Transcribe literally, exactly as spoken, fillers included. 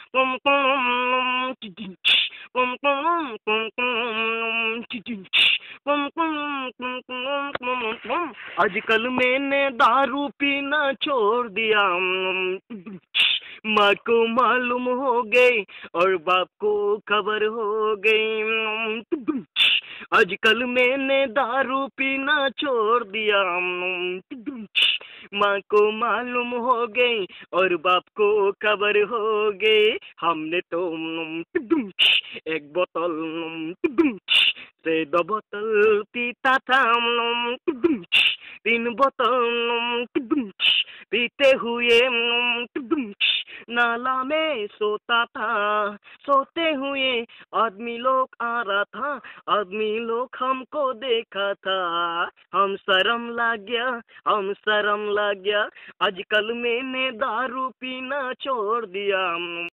आजकल मैंने दारू पीना छोड़ दिया। माँ को मालूम हो गई और बाप को खबर हो गई। आजकल मैंने दारू पीना छोड़ दिया। माँ को मालूम हो गई और बाप को खबर हो गई। हमने तो एक बोतल से दो बोतल पीता था, तीन बोतल पीते हुए नाला में सोता था। सोते हुए आदमी लोग आ रहा था, आदमी लोग हमको देखा था। हम शर्म लग गया, हम शर्म लग गया। आजकल मैंने दारू पीना छोड़ दिया।